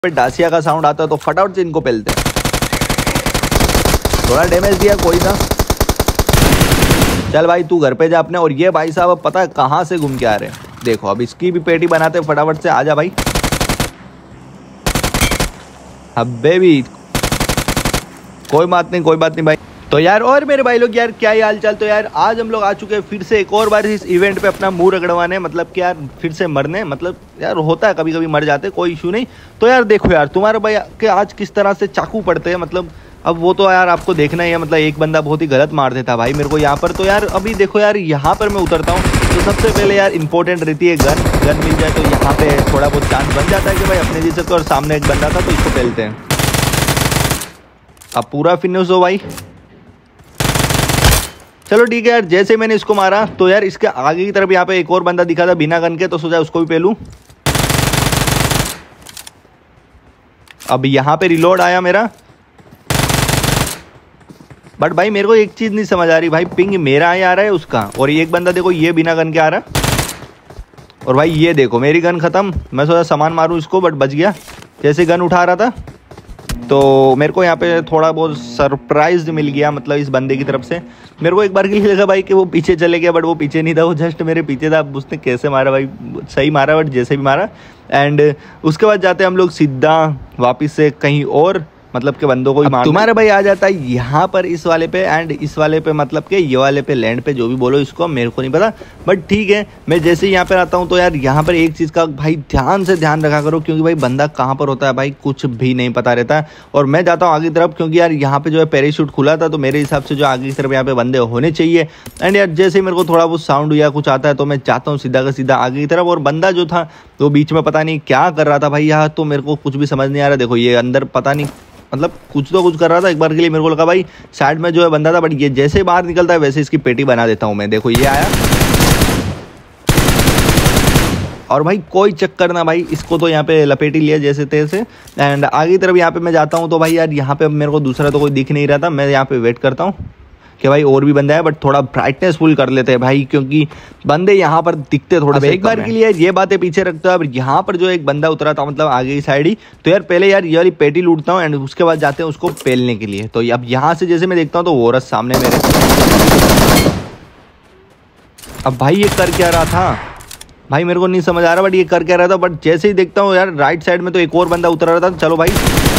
पे डासिया का साउंड आता है तो फटाफट से इनको पेलते हैं। थोड़ा डैमेज दिया, कोई ना। चल भाई तू घर पे जा अपने। और ये भाई साहब अब पता है कहाँ से घूम के आ रहे हैं, देखो अब इसकी भी पेटी बनाते हैं फटाफट से। आजा भाई। अबे भी कोई बात नहीं, कोई बात नहीं भाई। तो यार और मेरे भाई लोग यार क्या ही हाल चाल। तो यार आज हम लोग आ चुके हैं फिर से एक और बार इस इवेंट पे अपना मुंह रगड़वाने, मतलब कि यार फिर से मरने। मतलब यार होता है कभी कभी मर जाते, कोई इशू नहीं। तो यार देखो यार तुम्हारे भाई के आज किस तरह से चाकू पड़ते हैं, मतलब अब वो तो यार आपको देखना ही है। मतलब एक बंदा बहुत ही गलत मार देता भाई मेरे को यहाँ पर। तो यार अभी देखो यार यहाँ पर मैं उतरता हूँ तो सबसे पहले यार इंपॉर्टेंट रहती है गन मिल जाए तो यहाँ पे थोड़ा बहुत चांस बन जाता है कि भाई अपने जैसे को। और सामने एक बंदा था तो इसको पहलते हैं। अब पूरा फिनिश हो भाई। चलो ठीक है यार, जैसे मैंने इसको मारा तो यार इसके आगे की तरफ यहाँ पे एक और बंदा दिखा था बिना गन के, तो सोचा उसको भी पहलूं। अब यहाँ पे रिलोड आया मेरा, बट भाई मेरे को एक चीज नहीं समझ आ रही भाई, पिंग मेरा ही आ रहा है उसका। और एक बंदा देखो ये बिना गन के आ रहा, और भाई ये देखो मेरी गन खत्म। मैं सोचा सामान मारूं इसको, बट बच गया। जैसे गन उठा रहा था तो मेरे को यहाँ पे थोड़ा बहुत सरप्राइज मिल गया, मतलब इस बंदे की तरफ से। मेरे को एक बार के लिए लगा भाई कि वो पीछे चले गया, बट वो पीछे नहीं था, वो जस्ट मेरे पीछे था। उसने कैसे मारा भाई, सही मारा, बट जैसे भी मारा। एंड उसके बाद जाते हैं हम लोग सीधा वापस से कहीं और, मतलब के बंदों को ही मार। तुम्हारा भाई आ जाता है यहाँ पर इस वाले पे, एंड इस वाले पे मतलब के ये वाले पे, लैंड पे, जो भी बोलो इसको, मेरे को नहीं पता। बट ठीक है, मैं जैसे ही यहाँ पर आता हूँ तो यार यहाँ पर एक चीज़ का भाई ध्यान से ध्यान रखा करो, क्योंकि भाई बंदा कहाँ पर होता है भाई कुछ भी नहीं पता रहता है। और मैं जाता हूँ आगे की तरफ, क्योंकि यार यहाँ पे जो है पैराशूट खुला था, तो मेरे हिसाब से जो आगे की तरफ यहाँ पे बंदे होने चाहिए। एंड यार जैसे ही मेरे को थोड़ा बहुत साउंड या कुछ आता है तो मैं जाता हूँ सीधा का सीधा आगे की तरफ। और बंदा जो था तो बीच में पता नहीं क्या कर रहा था भाई यहाँ, तो मेरे को कुछ भी समझ नहीं आ रहा। देखो ये अंदर पता नहीं, मतलब कुछ तो कुछ कर रहा था। एक बार के लिए मेरे को लगा भाई साइड में जो है बंदा था, बट ये जैसे बाहर निकलता है वैसे इसकी पेटी बना देता हूँ मैं। देखो ये आया, और भाई कोई चक्कर ना भाई, इसको तो यहाँ पे लपेटी लिया जैसे तैसे। एंड आगे की तरफ यहाँ पे मैं जाता हूँ तो भाई यार यहाँ पे मेरे को दूसरा तो कोई दिख नहीं रहा था। मैं यहाँ पे वेट करता हूँ कि भाई और भी बंदा है, बट थोड़ा ब्राइटनेस फुल कर लेते हैं भाई, क्योंकि बंदे यहाँ पर दिखते थोड़ा सा। एक बार के लिए ये बातें पीछे रखता है। अब यहाँ पर जो एक बंदा उतरा था, मतलब आगे की साइड ही, तो यार पहले यार ये वाली पेटी लूटता हूँ, एंड उसके बाद जाते हैं उसको पेलने के लिए। तो अब यहाँ से जैसे मैं देखता हूँ तो वो रस सामने मेरे। अब भाई ये कर क्या रहा था भाई, मेरे को नहीं समझ आ रहा, बट ये कर क्या रहा था। बट जैसे ही देखता हूँ यार राइट साइड में तो एक और बंदा उतरा रहा था। चलो भाई,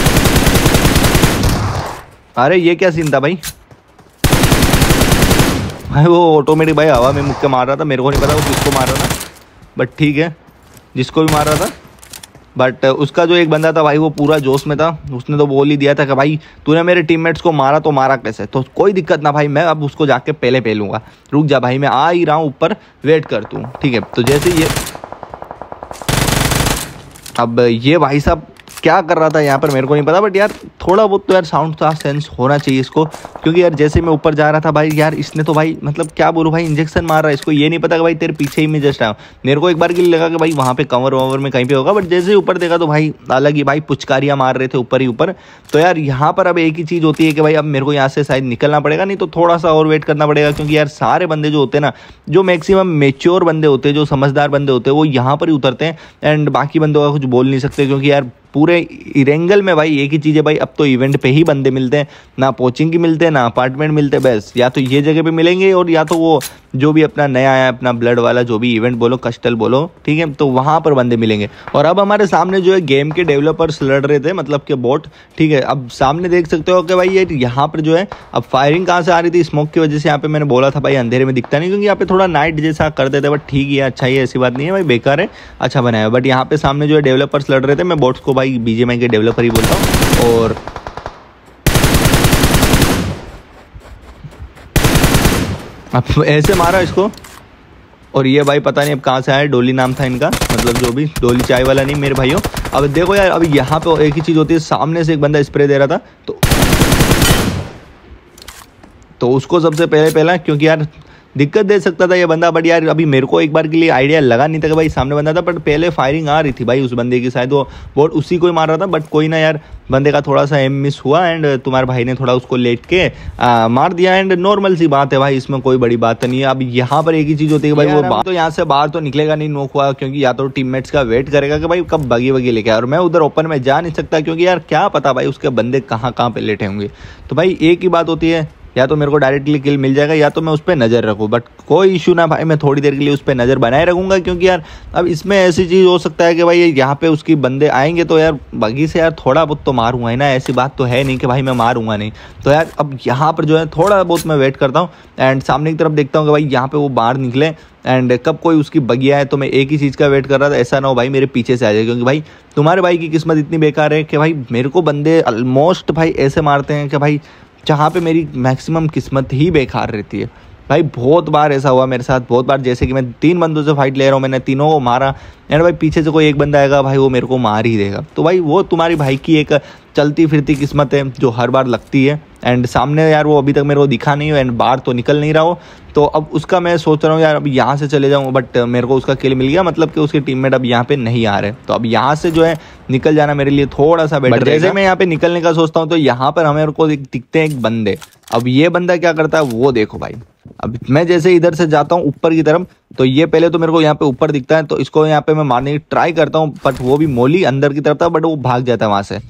अरे ये क्या सीन था भाई वो ऑटोमेटिक भाई हवा में मुक्के मार रहा था। मेरे को नहीं पता वो किसको मार रहा था, बट ठीक है जिसको भी मार रहा था। बट उसका जो एक बंदा था भाई वो पूरा जोश में था, उसने तो बोल ही दिया था कि भाई तूने मेरे टीममेट्स को मारा तो मारा कैसे। तो कोई दिक्कत ना भाई, मैं अब उसको जाके पहले पेलूंगा। रुक जा भाई, मैं आ ही रहा हूँ ऊपर, वेट कर तू, ठीक है। तो जैसे ये अब ये भाई साहब क्या कर रहा था यहाँ पर मेरे को नहीं पता, बट यार थोड़ा बहुत तो यार साउंड का सेंस होना चाहिए इसको। क्योंकि यार जैसे मैं ऊपर जा रहा था भाई यार इसने तो भाई मतलब क्या बोलूँ भाई, इंजेक्शन मार रहा है। इसको ये नहीं पता कि भाई तेरे पीछे ही मैं जस्ट आया। मेरे को एक बार के लिए लगा कि भाई वहाँ पे कवर ववर में कहीं पे होगा, बट जैसे ही ऊपर देखा तो भाई अलग ही भाई पुचकारियाँ मार रहे थे ऊपर ही ऊपर। तो यार यहाँ पर अब एक ही चीज़ होती है कि भाई अब मेरे को यहाँ से शायद निकलना पड़ेगा, नहीं तो थोड़ा सा और वेट करना पड़ेगा। क्योंकि यार सारे बंदे जो होते हैं ना, जो मैक्सिमम मेच्योर बंदे होते हैं, जो समझदार बंदे होते हैं, वो यहाँ पर ही उतरते हैं। एंड बाकी बंदों का कुछ बोल नहीं सकते, क्योंकि यार पूरे इरेंगल में भाई एक ही चीज़ है भाई, अब तो इवेंट पे ही बंदे मिलते हैं, ना कोचिंग की मिलते हैं ना अपार्टमेंट मिलते हैं। बस या तो ये जगह पे मिलेंगे, और या तो वो जो भी अपना नया आया अपना ब्लड वाला जो भी इवेंट बोलो, कस्टल बोलो, ठीक है, तो वहाँ पर बंदे मिलेंगे। और अब हमारे सामने जो है गेम के डेवलपर्स लड़ रहे थे, मतलब के बॉट, ठीक है। अब सामने देख सकते हो कि भाई ये यहाँ पर जो है अब फायरिंग कहाँ से आ रही थी, स्मोक की वजह से। यहाँ पे मैंने बोला था भाई अंधेरे में दिखता नहीं, क्योंकि यहाँ पे थोड़ा नाइट जैसा कर देते, बट ठीक है अच्छा ही है, ऐसी बात नहीं है भाई, बेकार है, अच्छा बनाया। बट यहाँ पे सामने जो है डेवलपर्स लड़ रहे थे, मैं बॉट्स को भाई BGMI के डेवलपर ही बोलता हूँ। और अब ऐसे मारा इसको, और ये भाई पता नहीं अब कहाँ से आया, डोली नाम था इनका, मतलब जो भी, डोली चाय वाला नहीं मेरे भाइयों। अब देखो यार अब यहाँ पे एक ही चीज़ होती है, सामने से एक बंदा स्प्रे दे रहा था तो उसको सबसे पहले क्योंकि यार दिक्कत दे सकता था ये बंदा। बट यार अभी मेरे को एक बार के लिए आइडिया लगा नहीं था कि भाई सामने बंदा था, बट पहले फायरिंग आ रही थी भाई उस बंदे की, शायद वो बोट उसी को ही मार रहा था। बट कोई ना यार, बंदे का थोड़ा सा एम मिस हुआ एंड तुम्हारे भाई ने थोड़ा उसको लेट के मार दिया। एंड नॉर्मल सी बात है भाई, इसमें कोई बड़ी बात नहीं है। अब यहाँ पर एक ही चीज होती है भाई, वो तो यहाँ से बाहर तो निकलेगा नहीं नोक हुआ, क्योंकि या तो टीममेट्स का वेट करेगा कि भाई कब बगी वगी लेके आए, और मैं उधर ओपन में जा नहीं सकता, क्योंकि यार क्या पता भाई उसके बंदे कहाँ कहाँ पे लेटे होंगे। तो भाई एक ही बात होती है, या तो मेरे को डायरेक्टली किल मिल जाएगा या तो मैं उस पर नज़र रखूँ। बट कोई इशू ना भाई, मैं थोड़ी देर के लिए उस पर नज़र बनाए रखूँगा, क्योंकि यार अब इसमें ऐसी चीज़ हो सकता है कि भाई यहाँ पे उसकी बंदे आएंगे तो यार बगी से यार थोड़ा बहुत तो मारूंगा ही ना, ऐसी बात तो है नहीं कि भाई मैं मारूंगा नहीं। तो यार अब यहाँ पर जो है थोड़ा बहुत मैं वेट करता हूँ एंड सामने की तरफ देखता हूँ कि भाई यहाँ पे वो बाहर निकले एंड कब कोई उसकी बगिया है। तो मैं एक ही चीज़ का वेट कर रहा था, ऐसा ना हो भाई मेरे पीछे से आ जाए, क्योंकि भाई तुम्हारे भाई की किस्मत इतनी बेकार है कि भाई मेरे को बंदे ऑलमोस्ट भाई ऐसे मारते हैं कि भाई जहाँ पे मेरी मैक्सिमम किस्मत ही बेकार रहती है। भाई बहुत बार ऐसा हुआ मेरे साथ, बहुत बार, जैसे कि मैं 3 बंदों से फाइट ले रहा हूँ, मैंने तीनों को मारा एंड भाई पीछे से कोई एक बंदा आएगा भाई वो मेरे को मार ही देगा। तो भाई वो तुम्हारी भाई की एक चलती फिरती किस्मत है जो हर बार लगती है। एंड सामने यार वो अभी तक मेरे को दिखा नहीं हो एंड बाहर तो निकल नहीं रहा हो, तो अब उसका मैं सोच रहा हूँ यार अब यहाँ से चले जाऊँ, बट मेरे को उसका किल मिल गया, मतलब कि उसके टीममेट अब यहाँ पे नहीं आ रहे। तो अब यहाँ से जो है निकल जाना मेरे लिए थोड़ा सा बेटर है। जैसे मैं यहाँ पे निकलने का सोचता हूँ तो यहाँ पर हमें को दिखते हैं एक बंदे। अब ये बंदा क्या करता है वो देखो भाई। अब मैं जैसे इधर से जाता हूँ ऊपर की तरफ, तो ये पहले तो मेरे को यहाँ पे ऊपर दिखता है, तो इसको यहाँ पे मैं मारने की ट्राई करता हूँ, बट वो भी मोली अंदर की तरफ था, बट वो भाग जाता है वहां से।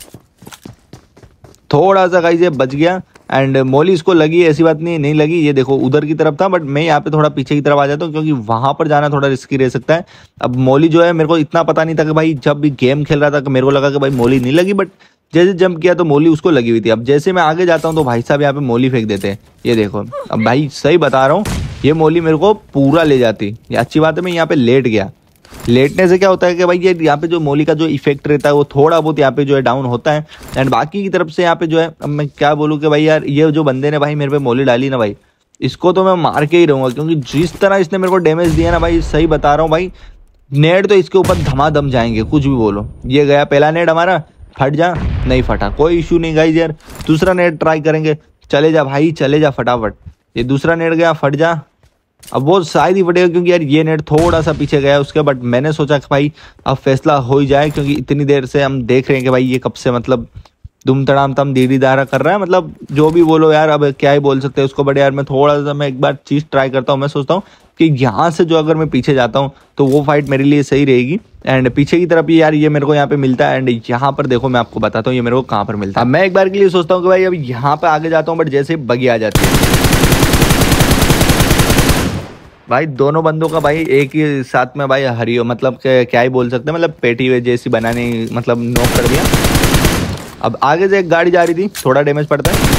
थोड़ा सा गाइस ये बच गया एंड मोली इसको लगी, ऐसी बात नहीं लगी, ये देखो उधर की तरफ था, बट मैं यहाँ पे थोड़ा पीछे की तरफ आ जाता हूँ, क्योंकि वहां पर जाना थोड़ा रिस्की रह सकता है। अब मोली जो है मेरे को इतना पता नहीं था कि भाई, जब भी गेम खेल रहा था कि मेरे को लगा कि भाई मोली नहीं लगी, बट जैसे जंप किया तो मोली उसको लगी हुई थी। अब जैसे मैं आगे जाता हूँ तो भाई साहब यहाँ पे मोली फेंक देते हैं, ये देखो। अब भाई सही बता रहा हूँ, ये मोली मेरे को पूरा ले जाती। ये अच्छी बात है मैं यहाँ पे लेट गया। लेटने से क्या होता है कि भाई ये यहाँ पे जो मोली का जो इफेक्ट रहता है वो थोड़ा बहुत यहाँ पे जो है डाउन होता है एंड बाकी की तरफ से यहाँ पे जो है, अब मैं क्या बोलूँ कि भाई यार ये जो बंदे ने भाई मेरे पे मोली डाली ना भाई, इसको तो मैं मार के ही रहूँगा, क्योंकि जिस तरह इसने मेरे को डैमेज दिया ना भाई, सही बता रहा हूँ भाई, नेट तो इसके ऊपर धमाधम जाएंगे, कुछ भी बोलो। ये गया पहला नेट हमारा, फट जा, नहीं फटा, कोई इशू नहीं गाइस यार। दूसरा नेट ट्राई करेंगे, चले जा भाई चले जा फटाफट। ये दूसरा नेट गया, फट जा। अब वो शायद ही फटेगा क्योंकि यार ये नेट थोड़ा सा पीछे गया उसके, बट मैंने सोचा कि भाई अब फैसला हो ही जाए, क्योंकि इतनी देर से हम देख रहे हैं कि भाई ये कब से मतलब दुम तड़ाम तम दीदी दारा कर रहा है, मतलब जो भी बोलो यार, अब क्या ही बोल सकते हैं उसको। बट यार मैं थोड़ा सा मैं एक बार चीज़ ट्राई करता हूँ, मैं सोचता हूँ कि यहाँ से जो अगर मैं पीछे जाता हूँ तो वो फाइट मेरे लिए सही रहेगी। एंड पीछे की तरफ यार ये मेरे को यहाँ पे मिलता है एंड यहाँ पर देखो मैं आपको बताता हूँ ये मेरे को कहाँ पर मिलता है। मैं एक बार के लिए सोचता हूँ कि भाई अब यहाँ पे आगे जाता हूँ, बट जैसे बगी आ जाती है भाई, दोनों बंदों का भाई एक ही साथ में भाई हरियो, मतलब क्या ही बोल सकते हैं, मतलब पेटी वे जैसी बनाने, मतलब नॉक कर दिया। अब आगे से एक गाड़ी जा रही थी, थोड़ा डैमेज पड़ता है,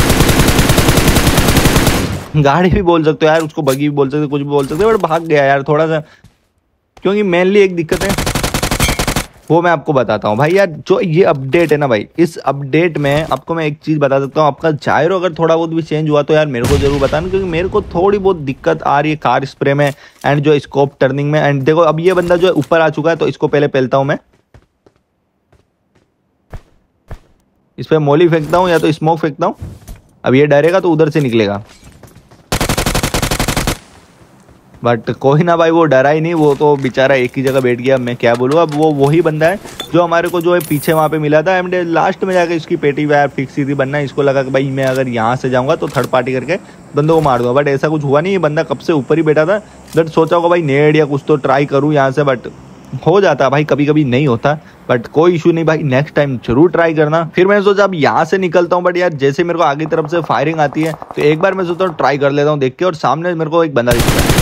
गाड़ी भी बोल सकते हो यार उसको, बगी भी बोल सकते हो, कुछ भी बोल सकते हो, बट भाग गया यार थोड़ा सा। क्योंकि मेनली एक दिक्कत है वो मैं आपको बताता हूँ भाई यार, जो ये अपडेट है ना भाई, इस अपडेट में आपको मैं एक चीज़ बता सकता हूँ, आपका जायरो अगर थोड़ा बहुत भी चेंज हुआ तो यार मेरे को जरूर बताना, क्योंकि मेरे को थोड़ी बहुत दिक्कत आ रही है कार स्प्रे में एंड जो स्कोप टर्निंग में। एंड देखो अब ये बंदा जो है ऊपर आ चुका है, तो इसको पहले पेलता हूँ मैं, इस पर मोली फेंकता हूँ या तो स्मोक फेंकता हूँ। अब ये डरेगा तो उधर से निकलेगा, बट कोई ना भाई, वो डरा ही नहीं, वो तो बेचारा एक ही जगह बैठ गया। मैं क्या बोलूँ, अब वो वही बंदा है जो हमारे को जो है पीछे वहाँ पे मिला था एंड लास्ट में जाकर इसकी पेटी वायर फिक्स थी बनना। इसको लगा कि भाई मैं अगर यहाँ से जाऊँगा तो थर्ड पार्टी करके बंदों को मार दूंगा, बट ऐसा कुछ हुआ नहीं। ये बंदा कब से ऊपर ही बैठा था, बट सोचा होगा भाई नेड या कुछ तो ट्राई करूँ यहाँ से, बट हो जाता भाई, कभी कभी नहीं होता, बट कोई इशू नहीं भाई, नेक्स्ट टाइम जरूर ट्राई करना। फिर मैंने सोचा अब यहाँ से निकलता हूँ, बट यार जैसे मेरे को आगे तरफ से फायरिंग आती है तो एक बार मैं सोचता हूँ ट्राई कर लेता हूँ देख के, और सामने मेरे को एक बंदा दिखता है।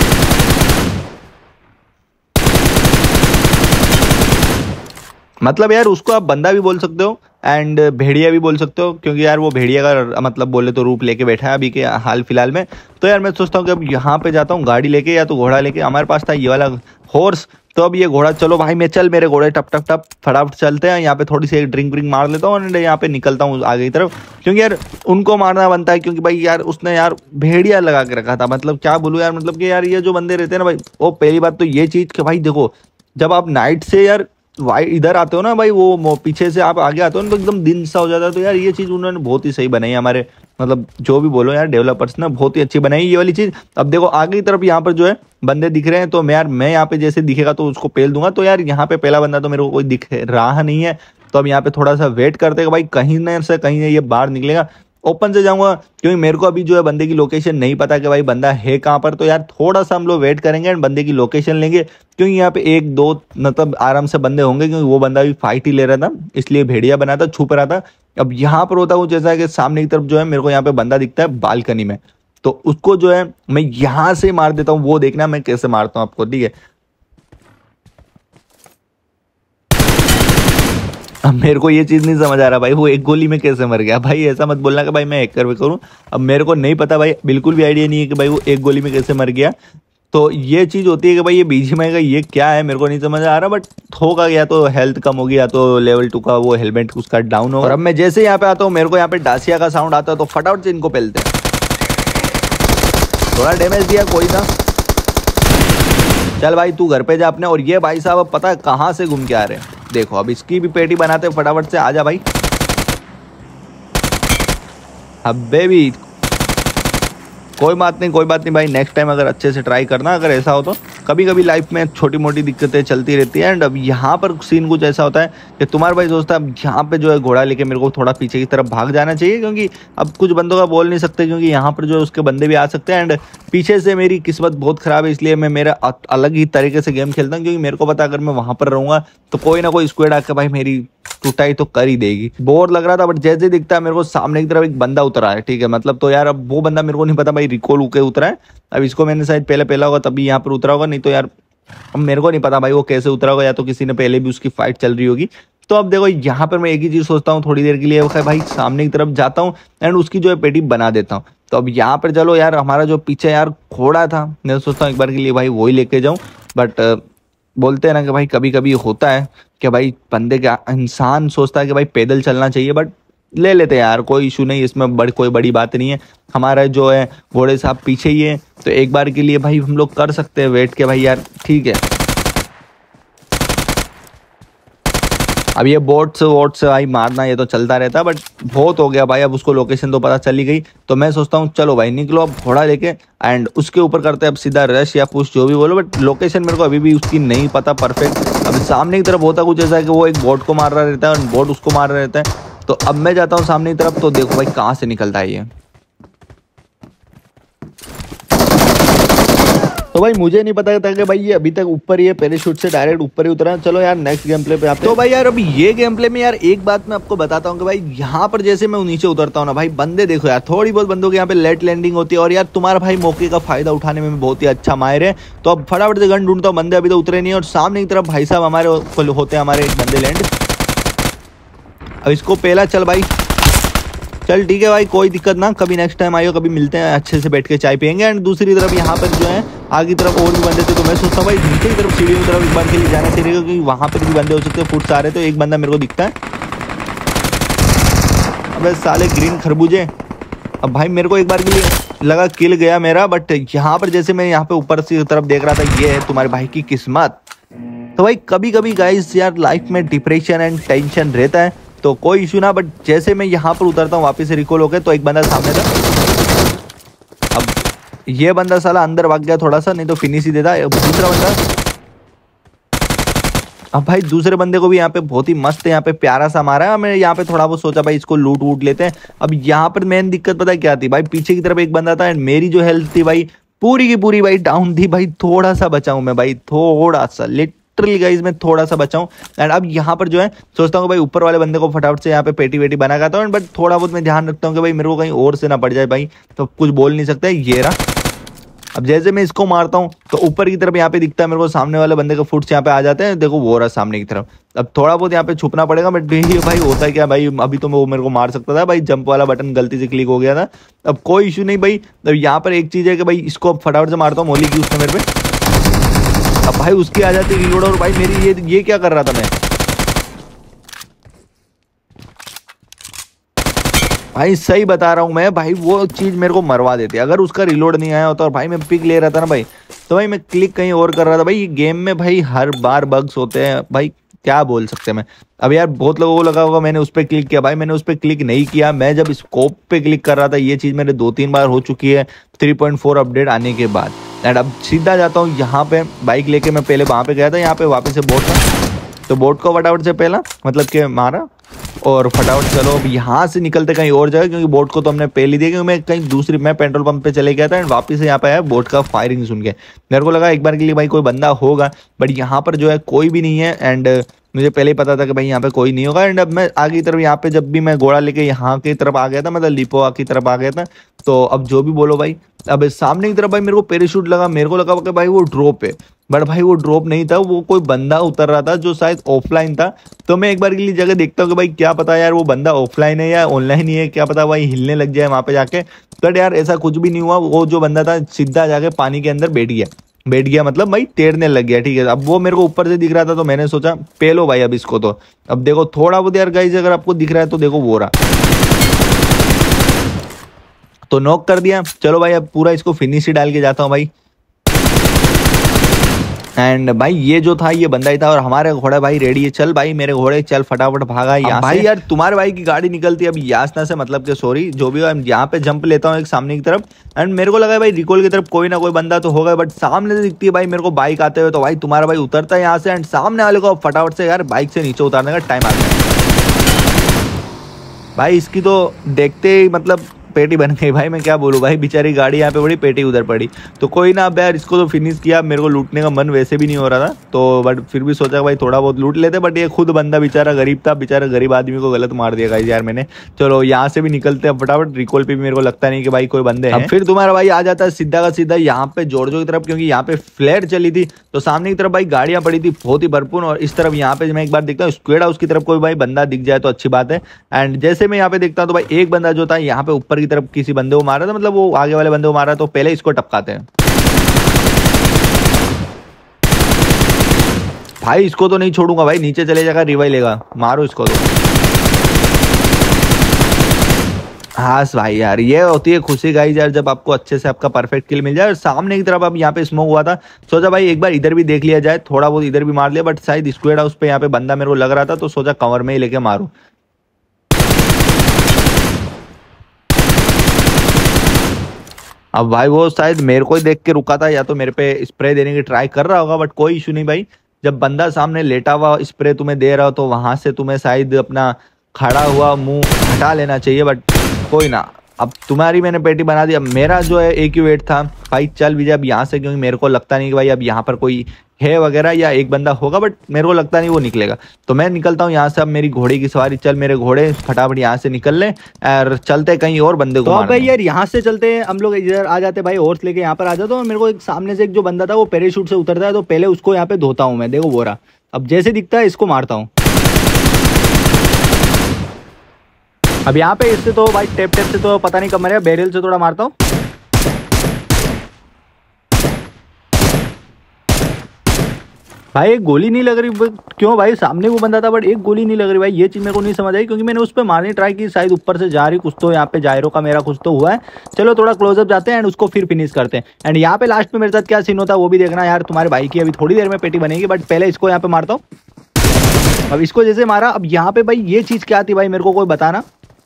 मतलब यार उसको आप बंदा भी बोल सकते हो एंड भेड़िया भी बोल सकते हो, क्योंकि यार वो भेड़िया का मतलब बोले तो रूप लेके बैठा है अभी के हाल फिलहाल में। तो यार मैं सोचता हूँ कि अब यहाँ पे जाता हूँ गाड़ी लेके या तो घोड़ा लेके, हमारे पास था ये वाला हॉर्स, तो अब ये घोड़ा, चलो भाई मैं चल, मेरे घोड़े टप टप टप फटाफट चलते हैं। यहाँ पे थोड़ी सी एक ड्रिंक व्रिंक मार लेता हूँ एंड यहाँ पे निकलता हूँ आगे की तरफ, क्योंकि यार उनको मारना बनता है, क्योंकि भाई यार उसने यार भेड़िया लगा के रखा था। मतलब क्या बोलूँ यार, मतलब कि यार ये जो बंदे रहते हैं ना भाई, वो पहली बात तो ये चीज़ कि भाई देखो जब आप नाइट से यार वाई इधर आते हो ना भाई, वो पीछे से आप आगे आते हो ना तो एकदम दिन सा हो जाता है। तो यार ये चीज़ उन्होंने बहुत ही सही बनाई हमारे मतलब जो भी बोलो यार, डेवलपर्स ने बहुत ही अच्छी बनाई ये वाली चीज। अब देखो आगे की तरफ यहाँ पर जो है बंदे दिख रहे हैं, तो मैं यहाँ पे जैसे दिखेगा तो उसको पेल दूंगा। तो यार यहाँ पे पहला बंदा तो मेरे को कोई दिख रहा नहीं है, तो अब यहाँ पे थोड़ा सा वेट करते हैं भाई, कहीं न से कहीं ये बाहर निकलेगा। ओपन से जाऊंगा क्योंकि मेरे को अभी जो है बंदे की लोकेशन नहीं पता कि भाई बंदा है कहाँ पर। तो यार थोड़ा सा हम लोग वेट करेंगे एंड बंदे की लोकेशन लेंगे, क्योंकि यहाँ पे एक दो मतलब आराम से बंदे होंगे, क्योंकि वो बंदा भी फाइट ही ले रहा था, इसलिए भेड़िया बना था, छुप रहा था। अब यहाँ पर होता हूँ जैसा कि सामने की तरफ जो है मेरे को यहाँ पे बंदा दिखता है बालकनी में, तो उसको जो है मैं यहाँ से मार देता हूँ। वो देखना मैं कैसे मारता हूँ आपको, ठीक है। अब मेरे को ये चीज नहीं समझ आ रहा भाई, वो एक गोली में कैसे मर गया भाई। ऐसा मत बोलना कि भाई मैं हैकर वे करूँ, अब मेरे को नहीं पता भाई, बिल्कुल भी आइडिया नहीं है कि भाई वो एक गोली में कैसे मर गया। तो ये चीज होती है कि भाई ये बीजीएमआई का ये क्या है मेरे को नहीं समझ आ रहा, बट होगा या तो हेल्थ कम होगी या तो लेवल 2 का वो हेलमेट उसका डाउन होगा। और अब मैं जैसे यहाँ पे आता हूँ मेरे को यहाँ पे डासिया का साउंड आता है, तो फटाफट से इनको पहलते हैं। थोड़ा डैमेज दिया कोई ना, चल भाई तू घर पे जा अपने। और ये भाई साहब अब पता है कहाँ से घूम के आ रहे हैं, देखो अब इसकी भी पेटी बनाते हैं, फटाफट से आजा भाई। अबे भी कोई बात नहीं भाई, नेक्स्ट टाइम अगर अच्छे से ट्राई करना। अगर ऐसा हो तो कभी कभी लाइफ में छोटी मोटी दिक्कतें चलती रहती है। एंड अब यहाँ पर सीन कुछ ऐसा होता है कि तुम्हारा भाई सोचता है अब यहाँ पे जो है घोड़ा लेके मेरे को थोड़ा पीछे की तरफ भाग जाना चाहिए, क्योंकि अब कुछ बंदों का बोल नहीं सकते, क्योंकि यहाँ पर जो है उसके बंदे भी आ सकते हैं। एंड पीछे से मेरी किस्मत बहुत खराब है, इसलिए मैं मेरा अलग ही तरीके से गेम खेलता हूँ, क्योंकि मेरे को पता अगर मैं वहां पर रहूंगा तो कोई ना कोई स्क्वाड आकर भाई मेरी टूटाई तो कर ही देगी। बोर लग रहा था, बट जैसे दिखता है मेरे को सामने की तरफ एक बंदा उतरा है, ठीक है। मतलब तो यार अब वो बंदा मेरे को नहीं पता भाई, रिकॉल होके उतरा है। अब इसको मैंने शायद पहले पहला होगा तभी यहाँ पर उतरा होगा, नहीं तो यार अब मेरे को नहीं पता भाई वो कैसे उतरा होगा, या तो किसी ने पहले भी उसकी फाइट चल रही होगी। तो अब देखो यहाँ पर मैं एक ही चीज सोचता हूँ, थोड़ी देर के लिए भाई सामने की तरफ जाता हूँ एंड उसकी जो है पेटी बना देता हूँ। तो अब यहाँ पर चलो यार हमारा जो पीछे यार घोड़ा था, मैं सोचता हूँ एक बार के लिए भाई वही लेके जाऊँ। बट बोलते हैं ना कि भाई कभी कभी होता है कि भाई बंदे का इंसान सोचता है कि भाई पैदल चलना चाहिए, बट ले लेते हैं यार, कोई इशू नहीं, इसमें कोई बड़ी बात नहीं है। हमारा जो है घोड़े साहब पीछे ही है, तो एक बार के लिए भाई हम लोग कर सकते हैं वेट के भाई यार, ठीक है। अब ये बोट से भाई मारना ये तो चलता रहता है, बट बहुत हो गया भाई, अब उसको लोकेशन तो पता चली गई। तो मैं सोचता हूँ चलो भाई निकलो अब घोड़ा लेके एंड उसके ऊपर करते हैं अब सीधा रश या पुश जो भी बोलो, बट लोकेशन मेरे को अभी भी उसकी नहीं पता परफेक्ट। अब सामने की तरफ होता कुछ ऐसा है कि वो एक बोट को मार रहा रहता है और बोट उसको मार रहा रहता है। तो अब मैं जाता हूँ सामने की तरफ, तो देखो भाई कहाँ से निकलता है ये। तो भाई मुझे नहीं पता था कि भाई ये अभी तक ऊपर ही है, पैराशूट से डायरेक्ट ऊपर ही उतरा। चलो यार नेक्स्ट गेम प्ले पे आते हैं। तो भाई यार अभी ये गेम प्ले में यार एक बात मैं आपको बताता हूँ कि भाई यहाँ पर जैसे मैं नीचे उतरता हूँ ना भाई, बंदे देखो यार थोड़ी बहुत बंदों के यहाँ पे लेट लैंडिंग होती है, और यार तुम्हारा भाई मौके का फायदा उठाने में बहुत ही अच्छा माहिर है। तो अब फटाफट से गन ढूंढता हूँ, बंदे अभी तो उतरे नहीं, और सामने की तरफ भाई साहब हमारे होते हैं हमारे एक बंदे लैंड। अब इसको पहला चल भाई, चल ठीक है भाई कोई दिक्कत ना, कभी नेक्स्ट टाइम आइयो, कभी मिलते हैं अच्छे से बैठ के चाय पियेंगे। एंड दूसरी तरफ यहाँ पर जो है आगे तरफ और भी बंदे थे, तो मैं सोचता हूँ भाई नीचे की तरफ सीढ़ियों की तरफ एक बार के लिए जाना चाहिए, क्योंकि वहां पर भी बंदे हो सकते हैं फुट से आ रहे। तो एक बंदा मेरे को दिखता है, अबे साले ग्रीन खरबूजे। अब भाई मेरे को एक बार के लिए लगा किल गया मेरा, बट यहाँ पर जैसे मैं यहाँ पे ऊपर से तरफ देख रहा था, ये है तुम्हारे भाई की किस्मत। तो भाई कभी कभी गाइस यार लाइफ में डिप्रेशन एंड टेंशन रहता है, तो कोई इशू ना। बट जैसे मैं यहाँ पर उतरता हूँ वापस से रिकॉल होकर, तो एक बंदा सामने था। अब ये बंदा साला अंदर भाग गया थोड़ा सा, नहीं तो फिनिश ही देता। दूसरा बंदा, अब भाई दूसरे बंदे को भी यहाँ पे बहुत ही मस्त यहाँ पे प्यारा सा मारा है। मैं यहाँ पे थोड़ा बहुत सोचा भाई इसको लूट वूट लेते हैं। अब यहाँ पर मेन दिक्कत पता है क्या थी भाई, पीछे की तरफ एक बंदा था एंड मेरी जो हेल्थ थी भाई पूरी की पूरी भाई डाउन थी भाई। थोड़ा सा बचाऊं मैं भाई, थोड़ा सा लिटरली गाइस मैं थोड़ा सा बचाऊं। एंड अब यहाँ पर जो है सोचता हूँ भाई ऊपर वाले बंदे को फटाफट से यहाँ पे पेटी वेटी बना खाता हूँ, बट थोड़ा बहुत मैं ध्यान रखता हूँ कि भाई मेरे को कहीं और से ना पड़ जाए भाई, तो कुछ बोल नहीं सकता। ये रहा, अब जैसे मैं इसको मारता हूँ तो ऊपर की तरफ यहाँ पे दिखता है मेरे को सामने वाले बंदे के फुट्स यहाँ पे आ जाते हैं, देखो वो रहा सामने की तरफ। अब थोड़ा बहुत यहाँ पे छुपना पड़ेगा, बट ये भाई होता है क्या भाई, अभी तो वो मेरे को मार सकता था भाई, जंप वाला बटन गलती से क्लिक हो गया था। अब कोई इशू नहीं भाई। अब यहाँ पर एक चीज है कि भाई इसको फटाफट से मारता हूँ, मोली की उसने मेरे पे। अब भाई उसकी आ जाती रिलोड, और भाई मेरी ये क्या कर रहा था मैं भाई, सही बता रहा हूँ मैं भाई, वो चीज मेरे को मरवा देती। अगर उसका रिलोड नहीं आया होता और भाई मैं पिक ले रहा था ना भाई, तो भाई मैं क्लिक कहीं और कर रहा था भाई। ये गेम में भाई हर बार बग्स होते हैं भाई, क्या बोल सकते हैं मैं। अब यार बहुत लोगों को लगा होगा मैंने उस पर क्लिक किया, भाई मैंने उस पर क्लिक नहीं किया। मैं जब स्कोप पे क्लिक कर रहा था, ये चीज़ मेरे 2-3 बार हो चुकी है 3.4 अपडेट आने के बाद। एंड अब सीधा जाता हूँ यहाँ पे बाइक लेके। मैं पहले वहाँ पे गया था, यहाँ पे वापस से बोट था, तो बोट को फटाफट से पहला मतलब कि मारा और फटाफट चलो अब यहाँ से निकलते कहीं और जगह, क्योंकि बोट को तो हमने पहले दिया, क्योंकि मैं कहीं दूसरी मैं पेट्रोल पंप पे चले गया था एंड वापस से यहाँ पे आया बोट का फायरिंग सुन के। मेरे को लगा एक बार के लिए भाई कोई बंदा होगा, बट यहाँ पर जो है कोई भी नहीं है। एंड मुझे पहले ही पता था कि भाई यहाँ पे कोई नहीं होगा। एंड अब मैं आगे की तरफ यहाँ पे जब भी मैं घोड़ा लेके यहाँ की तरफ आ गया था, मतलब लिपोवा की तरफ आ गया था, तो अब जो भी बोलो भाई, अब सामने की तरफ भाई मेरे को पैराशूट लगा। मेरे को लगा कि भाई वो ड्रॉप है, बट भाई वो ड्रॉप नहीं था, वो कोई बंदा उतर रहा था जो शायद ऑफलाइन था। तो मैं एक बार के लिए जगह देखता हूँ कि भाई क्या पता यार वो बंदा ऑफलाइन है या ऑनलाइन ही है, क्या पता भाई हिलने लग जाए वहां पे जाके। बट यार ऐसा कुछ भी नहीं हुआ। वो जो बंदा था सीधा जाके पानी के अंदर बैठ गया मतलब भाई तैरने लग गया। ठीक है, अब वो मेरे को ऊपर से दिख रहा था, तो मैंने सोचा पेलो भाई अब इसको। तो अब देखो थोड़ा बहुत यार गाइस अगर आपको दिख रहा है तो देखो वो रहा, तो नॉक कर दिया। चलो भाई अब पूरा इसको फिनिश ही डाल के जाता हूँ भाई। एंड भाई ये जो था ये बंदा ही था, और हमारे घोड़ा भाई रेडी है। चल भाई मेरे घोड़े चल फटाफट भागा यहाँ भाई। यार तुम्हारे भाई की गाड़ी निकलती है अब यासना से, मतलब कि सॉरी जो भी हो, यहाँ पे जंप लेता हूँ एक सामने की तरफ। एंड मेरे को लगा भाई रिकॉल की तरफ कोई ना कोई बंदा तो होगा, बट सामने से दिखती है भाई मेरे को बाइक आते हुए। तो भाई तुम्हारा भाई उतरता है यहाँ से एंड सामने वाले को फटाफट से यार बाइक से नीचे उतारने का टाइम आ गया भाई। इसकी तो देखते ही मतलब पेटी बन गई भाई। मैं क्या बोलूँ भाई, बेचारी गाड़ी यहाँ पे पड़ी, पेटी उधर पड़ी। तो कोई ना, अब यार इसको तो फिनिश किया। मेरे को लूटने का मन वैसे भी नहीं हो रहा था, तो बट फिर भी सोचा भाई थोड़ा बहुत लूट लेते। बट ये खुद बंदा बेचारा गरीब था, बेचारा गरीब आदमी को गलत मार दिया गाइस यार मैंने। चलो यहाँ से भी निकलते हैं फटाफट। रिकॉल पे भी मेरे को लगता नहीं कि भाई कोई बंदे हैं। फिर तुम्हारा भाई आ जाता है सीधा का सीधा यहाँ पे जॉर्जो की तरफ, क्योंकि यहाँ पे फ्लेयर चली थी। तो सामने की तरफ भाई गाड़ियां पड़ी थी बहुत ही भरपूर, और इस तरफ यहाँ पे मैं एक बार देखता हूँ स्क्वाड हाउस की तरफ कोई भाई बंदा दिख जाए तो अच्छी बात है। एंड जैसे मैं यहाँ पे देखता हूँ तो भाई एक बंदा जो था यहाँ पे ऊपर की तरफ किसी बंदे को मारा था, मतलब वो आगे वाले बंदे को मारा, तो पहले इसको टपकाते हैं भाई। इसको तो नहीं छोड़ूंगा भाई, नीचे चले जाएगा रिवाइव लेगा, मारो इसको तो। हाँ भाई यार ये होती है खुशी गाइस यार, जब आपको अच्छे से आपका परफेक्ट किल मिल जाए। और सामने की तरफ अब यहाँ पे स्मोक हुआ था, सोचा भाई एक बार इधर भी देख लिया जाए, थोड़ा बहुत इधर भी मार लिया। बट शायद स्क्वाड हाउस पे यहाँ पे बंदा मेरे को लग रहा था, तो सोचा कवर में ही लेके मारू। अब भाई वो शायद मेरे को ही देख के रुका था, या तो मेरे पे स्प्रे देने की ट्राई कर रहा होगा, बट कोई इशू नहीं भाई। जब बंदा सामने लेटा हुआ स्प्रे तुम्हें दे रहा हो, तो वहां से तुम्हें शायद अपना खड़ा हुआ मुंह हटा लेना चाहिए, बट कोई ना। अब तुम्हारी मैंने पेटी बना दी। अब मेरा जो है एक ही वेट था भाई, चल विजय अब यहाँ से, क्योंकि मेरे को लगता नहीं कि भाई अब यहाँ पर कोई है वगैरह, या एक बंदा होगा, बट मेरे को लगता नहीं वो निकलेगा। तो मैं निकलता हूँ यहाँ से। अब मेरी घोड़े की सवारी, चल मेरे घोड़े फटाफट यहाँ से निकल ले और चलते कहीं और बंदे को। तो भाई यार यहाँ से चलते हैं हम लोग, इधर आ जाते भाई हॉर्स लेके यहाँ पर आ जाता हूँ। मेरे को एक सामने से एक जो बंदा था वो पैराशूट से उतरता है, तो पहले उसको यहाँ पे धोता हूँ मैं। देखो वो रहा, अब जैसे दिखता है इसको मारता हूँ। अब यहाँ पे इससे तो भाई टेप से तो पता नहीं कब मरेगा, बैरल से थोड़ा मारता हूँ। भाई एक गोली नहीं लग रही, क्यों भाई? सामने वो बंदा था बट एक गोली नहीं लग रही भाई। ये चीज मेरे को नहीं समझ आई, क्योंकि मैंने उस पर मारने ट्राई की, शायद ऊपर से जा रही कुछ, तो यहाँ पे जायरो का मेरा कुछ तो हुआ है। चलो थोड़ा क्लोजअप जाते हैं एंड उसको फिर फिनिश करते हैं। एंड यहाँ पे लास्ट में मेरे साथ क्या सीन होता है वो भी देखना यार। तुम्हारे भाई की अभी थोड़ी देर में पेटी बनेगी, बट पहले इसको यहाँ पे मारता हूँ। अब इसको जैसे मारा, अब यहाँ पे भाई ये चीज क्या थी भाई, मेरे को कोई बताना।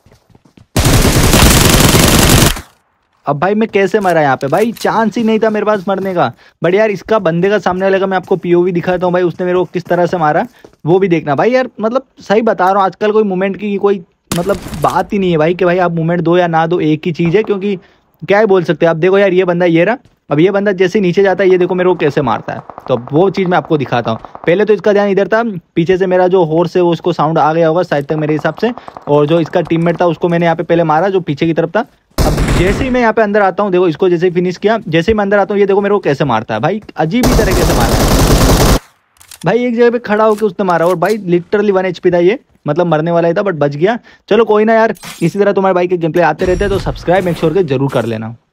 अब भाई मैं कैसे मरा यहाँ पे भाई, चांस ही नहीं था मेरे पास मरने का। बट यार इसका बंदे का सामने वाले का मैं आपको पीओवी दिखाता हूँ भाई, उसने मेरे को किस तरह से मारा वो भी देखना भाई। यार मतलब सही बता रहा हूँ, आजकल कोई मूवमेंट की कोई मतलब बात ही नहीं है भाई, कि भाई आप मूवमेंट दो या ना दो एक ही चीज़ है। क्योंकि क्या ही बोल सकते हैं। अब देखो यार ये बंदा ये रहा, अब ये बंदा जैसे नीचे जाता है ये देखो मेरे को कैसे मारता है। तो वो चीज़ मैं आपको दिखाता हूँ। पहले तो इसका ध्यान इधर था, पीछे से मेरा जो हॉर्स है वो उसको साउंड आ गया होगा शायद तक मेरे हिसाब से, और जो इसका टीममेट था उसको मैंने यहाँ पे पहले मारा जो पीछे की तरफ था। अब जैसे ही मैं यहाँ पे अंदर आता हूँ, देखो इसको जैसे ही फिनिश किया, जैसे ही मैं अंदर आता हूँ ये देखो मेरे को कैसे मारता है भाई, अजीब ही तरीके से मारता है भाई। एक जगह पे खड़ा होकर उसने मारा, और भाई लिटरली 1 HP था ये, मतलब मरने वाला ही था बट बच गया। चलो कोई ना यार, इसी तरह तुम्हारे भाई के गेम प्ले आते रहते हैं, तो सब्सक्राइब मेक श्योर के जरूर कर लेना।